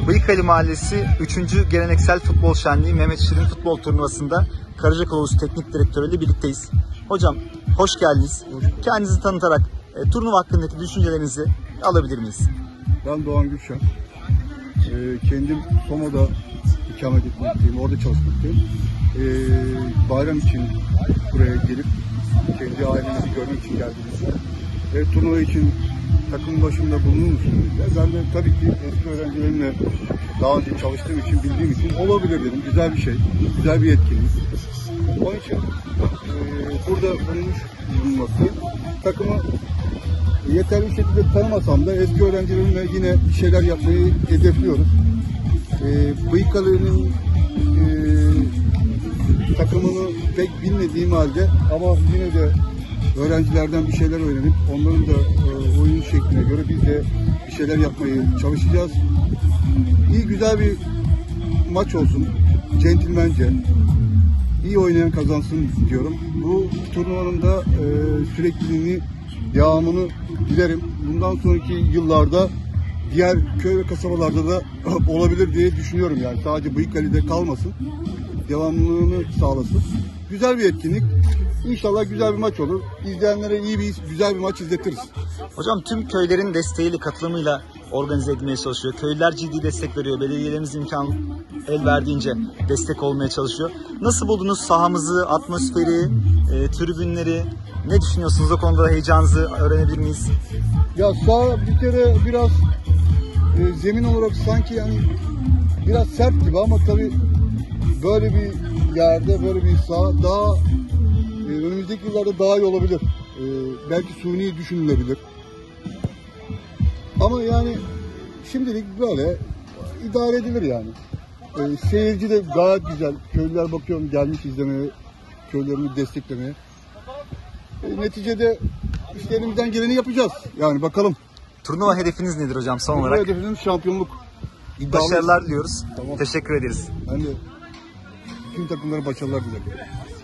Bıyıkali Mahallesi 3. Geleneksel Futbol Şenliği Mehmet Şirin Futbol Turnuvası'nda Karacakoğlu Teknik Direktörü ile birlikteyiz. Hocam hoş geldiniz. Kendinizi tanıtarak turnuva hakkındaki düşüncelerinizi alabilir miyiz? Ben Doğan Gülşen. Kendim Soma'da ikamet etmekteyim, orada çalışmaktayım. Bayram için buraya gelip kendi ailemizi görmek için geldiğimizde ve turnuva için takım başında bulunur musunuz? Ben de tabii ki eski öğrencilerimle daha önce çalıştığım için, bildiğim için olabilir dedim. Güzel bir şey, güzel bir etkinlik. Onun için burada bulunması, takımı yeterli bir şekilde tanımasam da eski öğrencilerimle yine bir şeyler yapmayı hedefliyoruz. Bıyıkalı'nın takımını pek bilmediğim halde ama yine de öğrencilerden bir şeyler öğrenip onların da oyun şekline göre biz de bir şeyler yapmayı çalışacağız. İyi, güzel bir maç olsun. Centilmence. İyi oynayan kazansın diyorum. Bu turnuvanın da sürekliliğini, devamını dilerim. Bundan sonraki yıllarda diğer köy ve kasabalarda da olabilir diye düşünüyorum yani. Sadece Bıyıkkale'de kalmasın. Devamlılığını sağlasın. Güzel bir etkinlik. İnşallah güzel bir maç olur. İzleyenlere güzel bir maç izletiriz. Hocam tüm köylerin desteğiyle, katılımıyla organize edilmeye çalışıyor. Köylüler ciddi destek veriyor. Belediyelerimiz imkan el verdiğince destek olmaya çalışıyor. Nasıl buldunuz sahamızı, atmosferi, tribünleri? Ne düşünüyorsunuz o konuda, heyecanınızı öğrenebilir miyiz? Ya saha bir kere biraz zemin olarak sanki yani biraz sert gibi ama tabii böyle bir yerde böyle bir saha daha önümüzdeki yıllarda daha iyi olabilir. Belki suni düşünülebilir. Ama yani şimdilik böyle idare edilir yani. Seyirci de gayet güzel. Köylüler bakıyorum gelmiş izlemeye, köylerini desteklemeye. Neticede işte elimizden geleni yapacağız. Yani bakalım. Turnuva hedefiniz nedir hocam son olarak? Turnuva hedefimiz şampiyonluk. Başarılar diliyoruz. Tamam. Teşekkür ederiz. Ben de tüm takımlara başarılar dilerim.